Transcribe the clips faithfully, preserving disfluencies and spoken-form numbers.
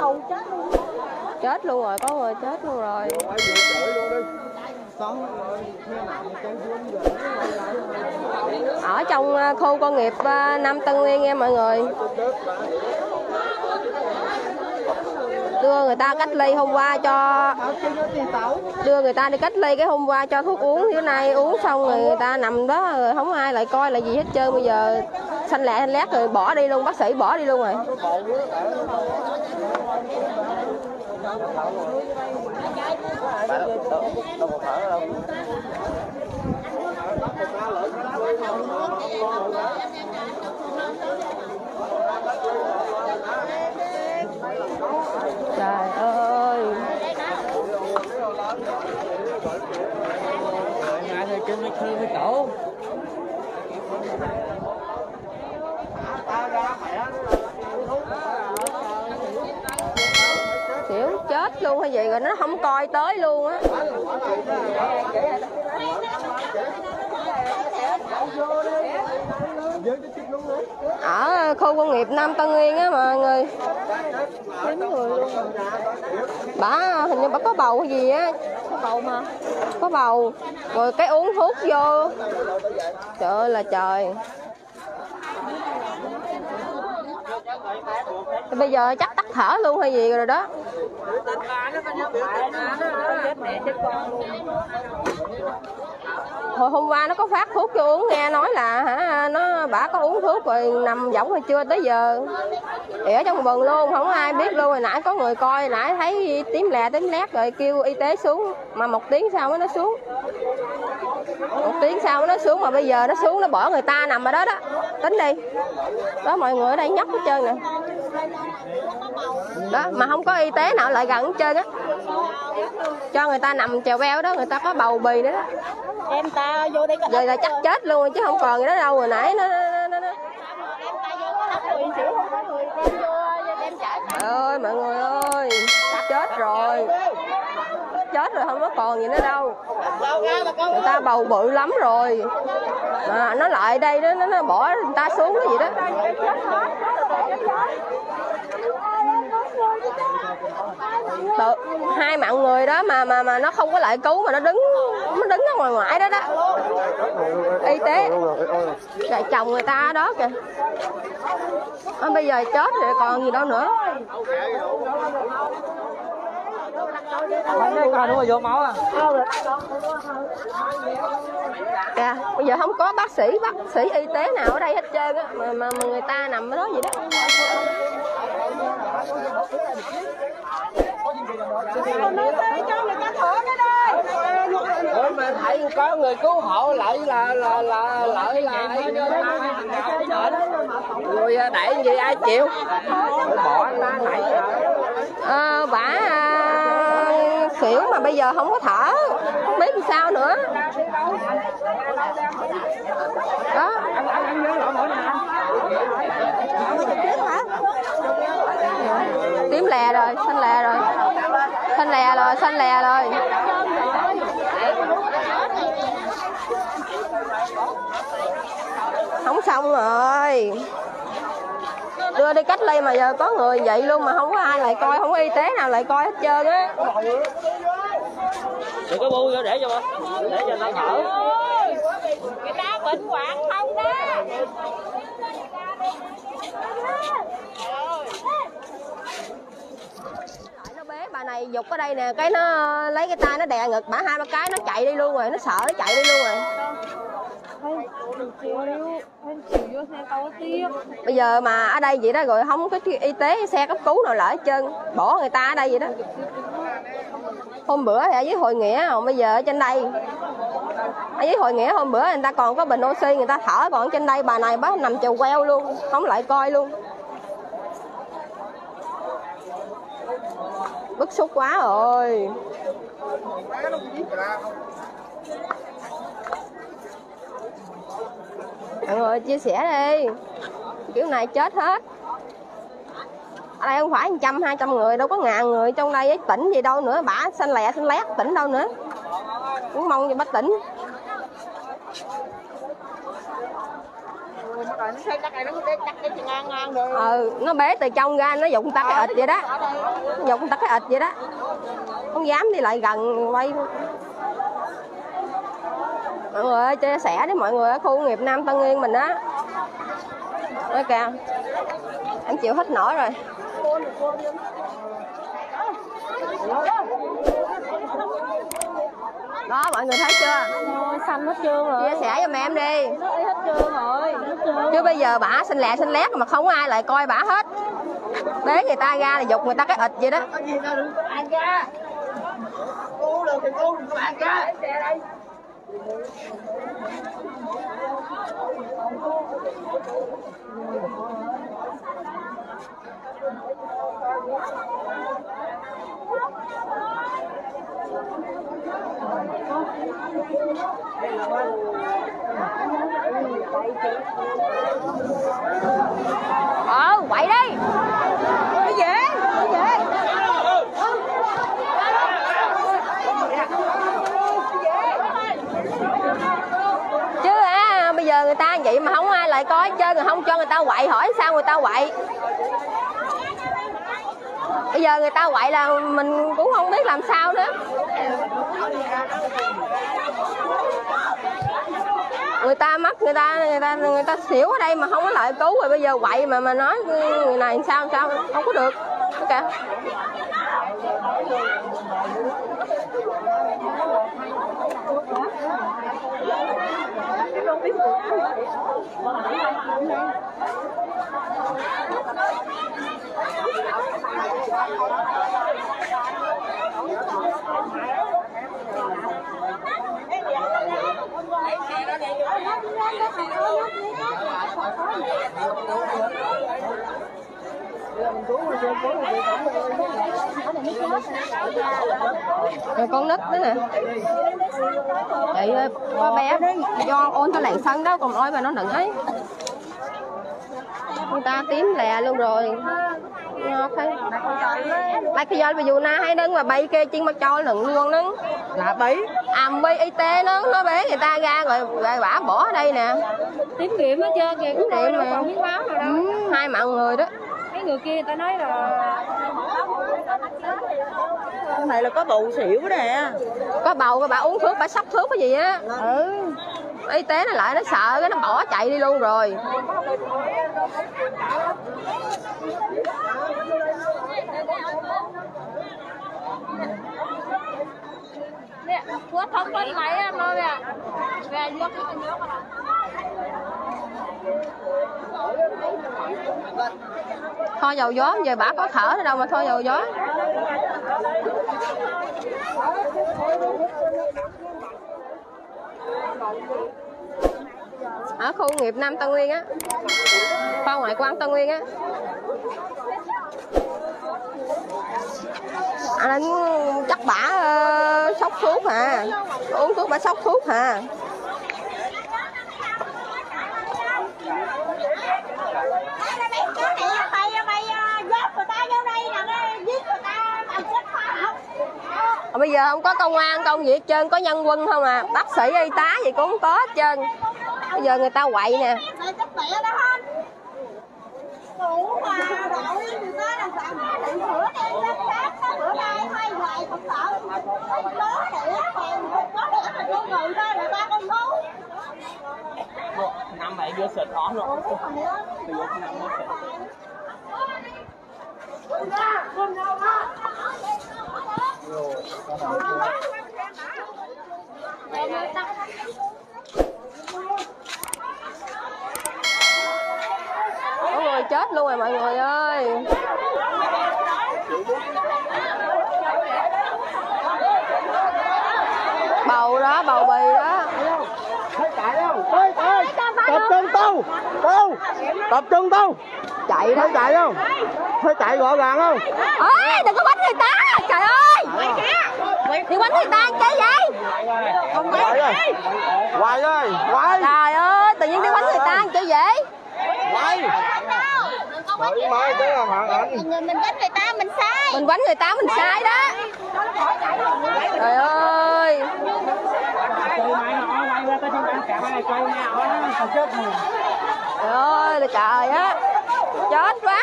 bầu chết luôn. Chết luôn rồi, có người chết luôn rồi. Ở trong khu công nghiệp Nam Tân Nguyên nha mọi người. Đưa người ta cách ly hôm qua cho đưa người ta đi cách ly cái hôm qua cho thuốc uống, bữa nay uống xong rồi người ta nằm đó rồi không ai lại coi là gì hết trơn. Bây giờ xanh lẹ xanh lét rồi bỏ đi luôn, bác sĩ bỏ đi luôn rồi. Trời ơi. Ngại thì kêu mới thương mới cổ. Xỉu chết luôn hay gì rồi nó không coi tới luôn á. Ở khu công nghiệp Nam Tân Nguyên á mọi người. Bà hình như bà có bầu hay gì á. Có bầu mà. Có bầu. Rồi cái uống thuốc vô. Trời ơi là trời. Bây giờ chắc tắt thở luôn hay gì rồi đó. Hồi hôm qua nó có phát thuốc cho uống, nghe nói là hả nó bả có uống thuốc rồi nằm võng rồi chưa tới giờ. Thì ở trong vườn luôn, không có ai biết luôn. Hồi nãy có người coi, nãy thấy tím lè tím lét rồi kêu y tế xuống. Mà một tiếng sau mới nó xuống. Một tiếng sau mới nó xuống mà bây giờ nó xuống nó bỏ người ta nằm ở đó đó. Tính đi. Đó mọi người ở đây nhóc hết trơn nè. Đó mà không có y tế nào lại gần hết trơn á. Cho người ta nằm chèo beo đó, người ta có bầu bì nữa đó. Em ta vô đây Rồi là chắc chết luôn chứ không còn gì đó đâu. Hồi nãy nó nó nó, nó. Trời ơi mọi người ơi, chết rồi. Chết rồi không có còn gì nữa đâu. Người ta bầu bự lắm rồi. Mà nó lại đây đó, nó, nó bỏ người ta xuống cái gì đó. Tự, hai mạng người đó mà mà mà nó không có lại cứu mà nó đứng nó đứng ở ngoài ngoại đó đó. Y tế. Rồi chồng người ta đó kìa. À, bây giờ chết rồi còn gì đâu nữa. Coi đúng rồi vô máu à. Kìa, bây giờ không có bác sĩ, bác sĩ y tế nào ở đây hết trơn á mà, mà mà người ta nằm ở đó vậy đó. Ủa mà thấy có người cứu hộ lại là là là lại là rồi đẩy gì ai chịu bỏ nó nãy à, bả à, xỉu mà bây giờ không có thở, không biết làm sao nữa đó. Tím lè rồi, xanh lè rồi, xanh lè rồi, xanh lè rồi. Không xong rồi. Đưa đi cách ly mà giờ có người vậy luôn mà không có ai lại coi, không có y tế nào lại coi hết trơn á. đừng có bu vô để cho để cho nó thở. Người ta bệnh hoạn không đó. Nó bế bà này giục ở đây nè, cái nó lấy cái tay nó đè ngực bả hai ba cái nó chạy đi luôn rồi, nó sợ nó chạy đi luôn rồi. Bây giờ mà ở đây vậy đó rồi không có y tế xe cấp cứu nào lỡ hết trơn, bỏ người ta ở đây vậy đó. Hôm bữa thì ở dưới Hội Nghĩa, còn bây giờ ở trên đây. Ở dưới Hội Nghĩa hôm bữa người ta còn có bình oxy người ta thở, còn trên đây bà này bác nằm chèo queo luôn, không lại coi luôn. Bức xúc quá rồi. Mọi người chia sẻ đi, kiểu này chết hết. Ở đây không phải một trăm hai trăm người đâu, có ngàn người trong đây ấy, tỉnh gì đâu nữa, bả xanh lẹ xanh lét tỉnh đâu nữa. Cũng mong cho bác tỉnh. rồi nó thấy đất này nó cái đất cái ngang ngang rồi. Ừ, nó bế từ trong ra nó dụng ta cái ịt vậy đó. Dụng ta cái ịt vậy đó. Không dám đi lại gần quay. Mọi người ơi, chia sẻ với mọi người ở khu công nghiệp Nam Tân Nguyên mình á. Đây kìa. Em chịu hết nổi rồi. Đó mọi người thấy chưa? Ôi, xanh hết trơn rồi. Chia sẻ cho mẹ em đi. Nó hết trơn rồi. Chứ bây giờ bả xinh lẹ xinh lét mà không có ai lại coi bả hết. Bế người ta ra là dục người ta cái ịt vậy đó. Ăn ra. Cô được thì cô đừng có ăn ra. Ờ, quậy đi. Đi về, đi về. Chứ à, bây giờ người ta vậy mà không ai lại coi chơi, người không cho người ta quậy, hỏi sao người ta quậy. Bây giờ người ta quậy là mình cũng không biết làm sao nữa. Người ta mất người ta người ta người ta xỉu ở đây mà không có lại cứu, rồi bây giờ quậy mà mà nói người này sao sao không có được. Kìa. Rồi con nít đó nè. Chị ơi, có bé do ôn cho làng sân đó, còn ôi mà nó đừng ấy. Người ta tím lè luôn rồi. Đây cái do bây giờ na hay đứng mà bay kê chiên mặt trôi lửng luôn đó. Là bấy. À bay y tế nó nó bế người ta ra rồi, rồi bả bỏ ở đây nè. Tiết kiệm hết trơn kìa, cũng Tiệm đâu mà. còn miếng máu nào đâu. Ừ, hai mạng người đó. Mấy người kia người ta nói là Cái này là có bầu xỉu nè. Có bầu cái bà uống thuốc, bà sốc thuốc cái gì á. Ừ. Y tế nó lại nó sợ cái nó bỏ chạy đi luôn rồi. nè, của thông bên lại em ơi nè. Về vô cái mình nhớ mà. Thôi dầu gió, giờ bả có thở ở đâu mà thôi dầu gió. Ở khu công nghiệp Nam Tân Nguyên á, khoa ngoại quan Tân Nguyên á. À, chắc bả uh, sốc thuốc hả, uống thuốc bả sốc thuốc hả. Bây giờ không có công an công gì hết trơn, có nhân quân không à, bác sĩ y tá gì cũng không có hết trơn. Bây giờ người ta quậy nè. Năm mày vừa sệt hỏng rồi. Có người chết luôn rồi mọi người ơi. Bầu đó, bầu bì đó. Thấy chạy đâu? Tới tới. Tập trung tu. Tu. Tập trung tu. Chạy đó. Thấy chạy không? Thấy chạy rõ ràng không? Ê, đừng có quánh người ta. Trời ơi. Đừng quánh người ta chơi vậy? Không hoài ơi. Hoài ơi, hoài. Trời ơi, tự nhiên đi quánh người ta chơi vậy? Hoài. Đợi mai tới là hoàn hạnh. Mình quánh người ta mình sai. Mình quánh người ta mình sai đó. Trời ơi. Quay mai họ quay ra tới trên ăn cả mai quay nhau á, sao chết rồi. Trời ơi là trời á, chết quá,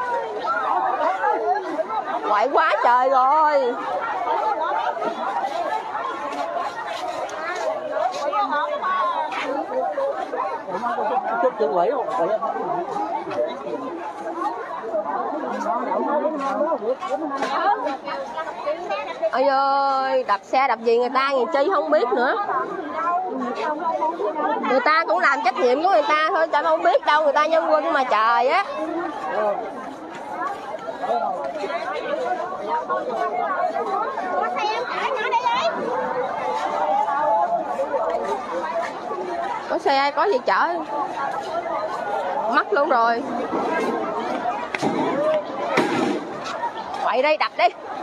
quậy quá trời rồi. Chút chữ quỷ không? Ôi ơi, đập xe đập gì người ta người chi không biết nữa. Người ta cũng làm trách nhiệm của người ta thôi, ta không biết đâu, người ta nhân quân mà trời á. Có xe có gì chở mất luôn rồi. Quậy đây đập đi.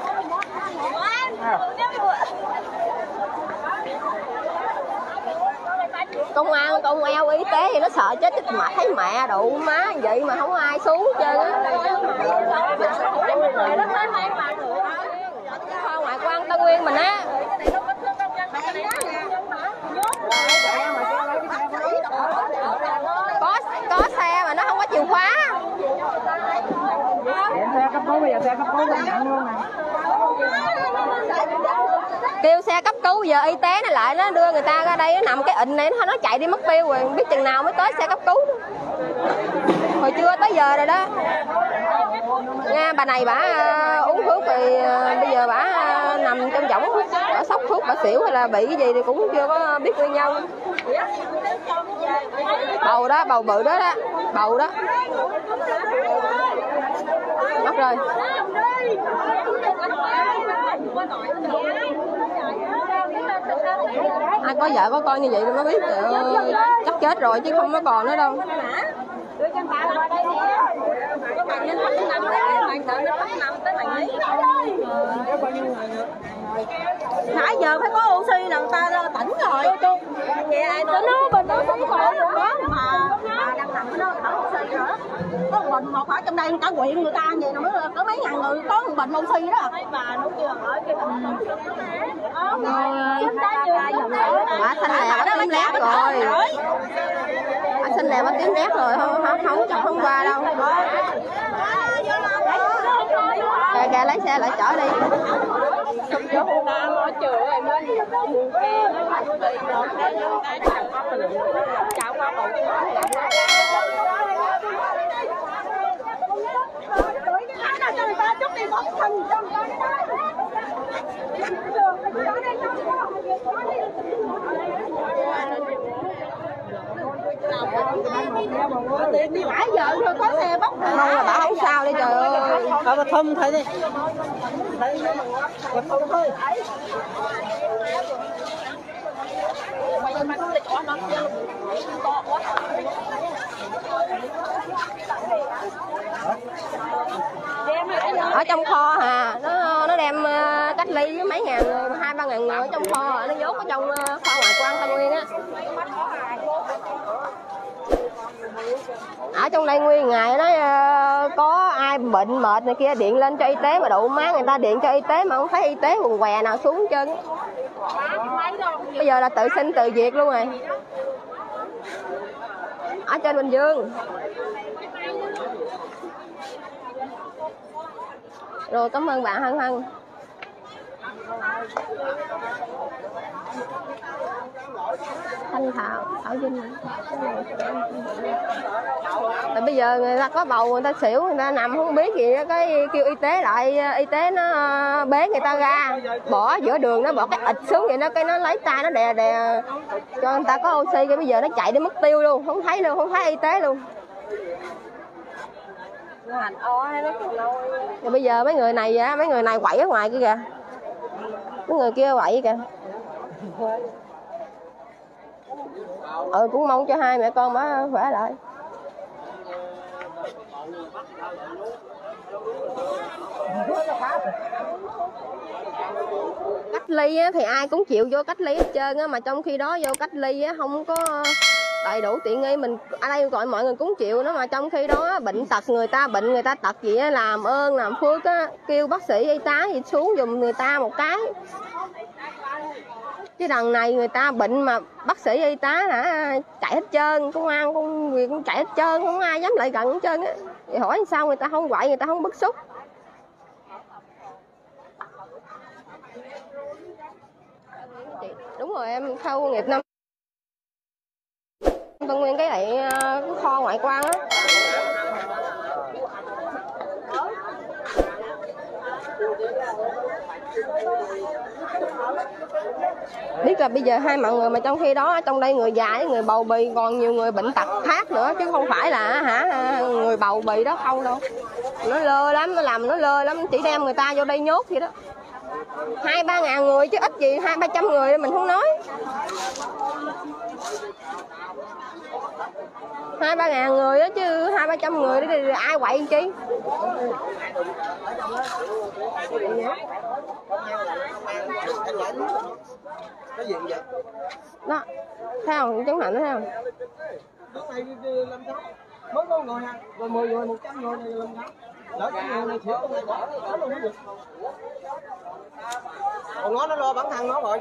Công an công eo y tế thì nó sợ chết chết mà thấy mẹ đủ má vậy mà không ai xuống hết trơn á. Kho ngoại quan Tân Nguyên mình á. Có có xe mà nó không có chìa khóa. Xe cấp cứu bây giờ xe cấp cứu cũng nhận luôn nè. Kêu xe cấp cứu giờ y tế nó lại nó đưa người ta ra đây, nó nằm cái ịnh này nó chạy đi mất tiêu rồi, biết chừng nào mới tới xe cấp cứu đó. Hồi chưa tới giờ rồi đó nha. Bà này bả uh, uống thuốc rồi uh, bây giờ bả uh, nằm trong võng, bả sốc thuốc bả xỉu hay là bị cái gì thì cũng chưa có biết nguyên nhân. Bầu đó, bầu bự đó đó, bầu đó mất rồi. Ai có vợ có con như vậy thì mới biết trời, chắc chết rồi chứ không có còn nữa đâu. Nãy giờ phải có oxy là người ta tỉnh rồi. Vậy ai nói nó bình nó không có được đó mà mà đang nằm nó thở oxy nữa. Có một bình một ở trong đây cả huyện người ta vậy nữa, có mấy ngàn người có một bình oxy đó. Bà nó kêu ở cái Bà xanh lè bắt tím lét rồi. Bà xanh lè bắt tím lét rồi, không không không chắc không qua đâu. Kìa kìa lấy xe lại chở đi. đi nãy giờ thôi có xe bốc Mong là bà không sao đi trời ơi. Bà bà thơm thấy đi. Bà thơm thôi. Ở trong kho hà, nó nó đem cách ly với mấy ngàn người, hai ba ngàn người ở trong kho, nó dốt ở trong kho ngoại quan Tân Nguyên á. Ở trong đây nguyên ngày nói uh, có ai bệnh mệt này kia điện lên cho y tế mà đụng má người ta điện cho y tế mà không thấy y tế quần què nào xuống hết trơn. Bây giờ là tự sinh tự diệt luôn rồi. Ở trên Bình Dương. Rồi cảm ơn bạn Hân Hân. Thanh Thảo, Thảo Vinh. Tại bây giờ người ta có bầu người ta xỉu người ta nằm không biết gì đó, cái kêu y tế lại, y tế nó bế người ta ra bỏ giữa đường, nó bỏ cái ịt xuống vậy đó, cái nó lấy tay nó đè đè cho người ta có oxy, cái bây giờ nó chạy đi mất tiêu luôn, không thấy luôn, không thấy y tế luôn. Rồi bây giờ mấy người này mấy người này quậy ở ngoài kia kìa, mấy người kia quậy kìa. Ừ cũng mong cho hai mẹ con má khỏe lại. Cách ly á, thì ai cũng chịu vô cách ly hết trơn á, mà trong khi đó vô cách ly á, không có đầy đủ tiện nghi, mình ở đây gọi mọi người cũng chịu nó, mà trong khi đó bệnh tật người ta bệnh người ta tật gì á, làm ơn làm phước á, kêu bác sĩ y tá gì xuống giùm người ta một cái. Chứ đằng này người ta bệnh mà bác sĩ y tá hả chạy hết trơn, công an công việc cũng chạy hết trơn, không ai dám lại gần hết trơn á. Thì hỏi sao người ta không quậy, người ta không bức xúc. Đúng rồi, em khâu công nghiệp năm Tân Nguyên cái lại cái kho ngoại quan á. Biết là bây giờ hai mạng người mà trong khi đó trong đây người già với người bầu bì, còn nhiều người bệnh tật khác nữa chứ không phải là hả người bầu bì đó không đâu. Nó lơ lắm, nó làm nó lơ lắm, chỉ đem người ta vô đây nhốt vậy đó. Hai ba ngàn người chứ ít gì hai ba trăm người mình không nói. Hai ba ngàn người đó chứ hai ba trăm người đó thì ai quậy chi. Cái gì vậy? Đó, thấy không? Chứng mạnh đó thấy không? Lúc này làm sao? Mới có người ha, rồi mười người, một trăm người này làm sao? Lỡ cái người này xỉu con này bỏ nó luôn được. Còn nó nó lo bản thân nó rồi.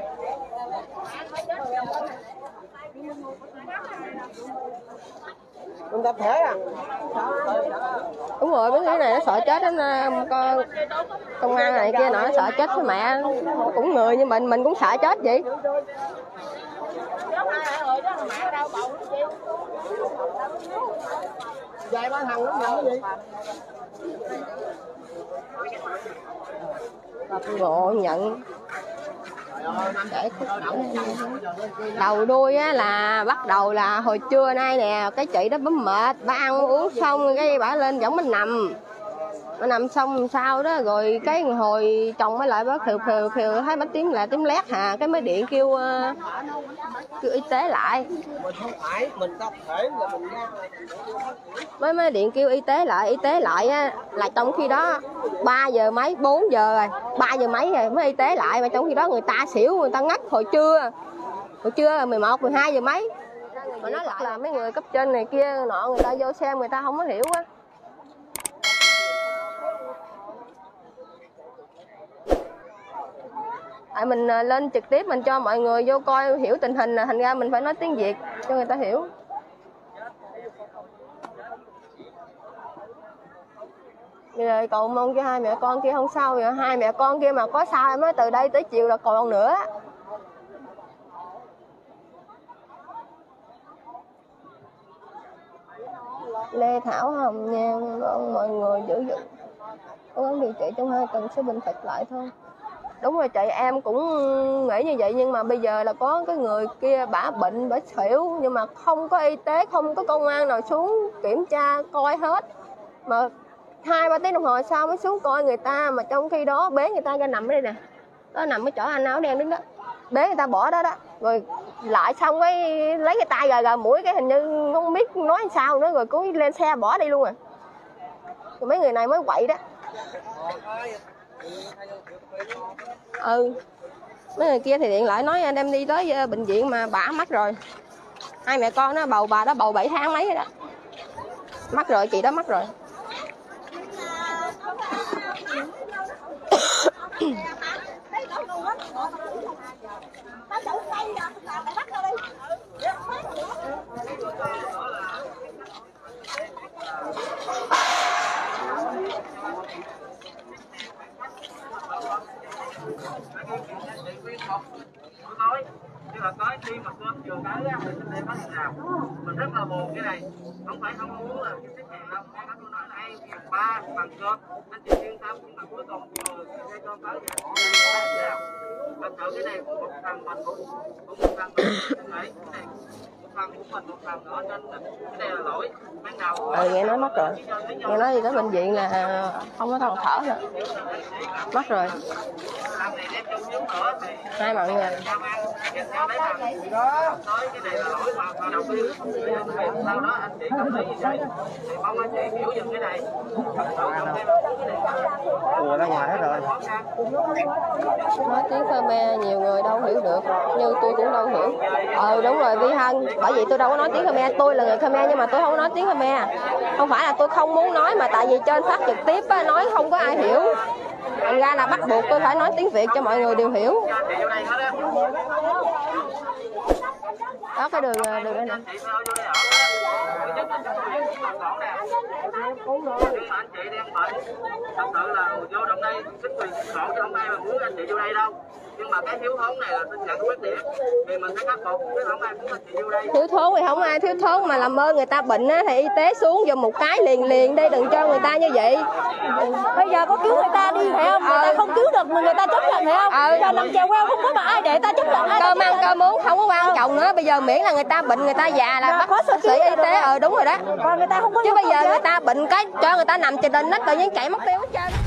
Mình tập thể à? Đúng rồi, mấy cái này nó sợ chết lắm, con công an này kia nó sợ chết với mẹ, cũng người như mình, mình cũng sợ chết vậy. Vài ba thằng nó làm cái gì? Ngộ nhận. Đầu đuôi á là bắt đầu là hồi trưa nay nè, cái chị đó bấm mệt, bà ăn uống xong cái bà lên võng mình nằm. Bà nằm xong sao đó rồi cái hồi chồng mới lại bác khều khều khều thấy bác tím là tím lét hà, cái mới điện kêu uh, kêu y tế lại. Mình không phải, mình tập thể là mình mới mới điện kêu y tế lại, y tế lại á là trong khi đó ba giờ mấy, bốn giờ rồi, ba giờ mấy rồi mới y tế lại, mà trong khi đó người ta xỉu, người ta ngất hồi trưa. Hồi trưa mười một, mười hai giờ mấy. Mà nói lại là mấy người cấp trên này kia nọ người ta vô xem người ta không có hiểu á. Tại mình lên trực tiếp mình cho mọi người vô coi hiểu tình hình, thành ra mình phải nói tiếng Việt cho người ta hiểu. Bây giờ cầu mong cho hai mẹ con kia không sao, vậy hai mẹ con kia mà có sao em nói từ đây tới chiều là còn nữa. Lê Thảo Hồng nha, mong mọi người giữ dữ cố gắng điều trị trong hai tuần sẽ bình phục lại thôi. Đúng rồi chị, em cũng nghĩ như vậy, nhưng mà bây giờ là có cái người kia bả bệnh, bả xỉu, nhưng mà không có y tế, không có công an nào xuống kiểm tra coi hết. Mà hai ba tiếng đồng hồ sau mới xuống coi người ta, mà trong khi đó bế người ta ra nằm ở đây nè. Đó nằm ở chỗ anh áo đen đứng đó. Bế người ta bỏ đó đó. Rồi lại xong cái lấy cái tay gà gà mũi, cái hình như không biết nói sao nữa, rồi cứ lên xe bỏ đi luôn à. Rồi mấy người này mới quậy đó. Ừ, mấy người kia thì điện lại nói anh em đi tới bệnh viện mà bả mất rồi. Hai mẹ con nó bầu bà đó bầu bảy tháng mấy rồi đó. Mất rồi, chị đó mất rồi. Tối nhưng mà tới khi mà cơm vừa tới á thì mình có gì nào mình rất là buồn cái này, không phải không muốn là cái xét nghiệm đâu, em nói tôi nói là em việc ba bằng cơm anh chị yên tâm, nhưng mà cuối cùng vừa cái cơm tới vậy nào thật sự cái này một phần mình cũng cũng một phần mình phải cái này một phần của mình một phần nữa, nên là cái này là lỗi ban đầu. Ừ, nghe nói mất rồi, nghe nói gì tới bệnh viện là không có còn thở nữa, mất rồi. Hai mọi người Nói cái này là lỗi mà mà đầu tiên sau đó anh chị không thấy gì vậy thì mong anh chị hiểu giùm cái này. Ủa ra ngoài hết rồi. Nói tiếng Khmer nhiều người đâu hiểu được, như tôi cũng đâu hiểu. Ừ đúng rồi Vi Hân, bởi vì tôi đâu có nói tiếng Khmer, tôi là người Khmer nhưng mà tôi không nói tiếng Khmer. Không phải là tôi không muốn nói, mà tại vì trên phát trực tiếp á, nói không có ai hiểu. Thành ra là bắt buộc tôi phải nói tiếng Việt cho mọi người đều hiểu. Đó cái đường đường đây nè. Chị phải vô đây ở. Thứ nhất là chúng tôi còn còn nè. Nhưng mà anh chị đang bệnh, thật sự là vô trong đây chính quyền khổ chứ không ai mà muốn anh chị vô đây đâu. Nhưng mà cái thiếu thốn này là tình trạng quyết điểm thì mình phải khắc phục, chứ không ai muốn anh chị vô đây. Thiếu thốn thì không ai thiếu thốn, mà làm ơn người ta bệnh á thì y tế xuống vô một cái liền liền đi, đừng cho người ta như vậy. Bây giờ có cứu người ta đi phải không? Người ta không cứu được mà người ta chấp nhận phải không? Ừ. Giờ nằm chèo queo không có mà ai để ta chấp nhận. Cơm ăn cơm uống không có quan trọng nữa, bây giờ miễn là người ta bệnh người ta già là bác, bác sĩ y tế. Ờ đúng rồi đó. Còn người ta không có. Chứ bây giờ người ta bệnh cái cho người ta nằm trên nền đất tự nhiên chạy mất tiêu hết trơn.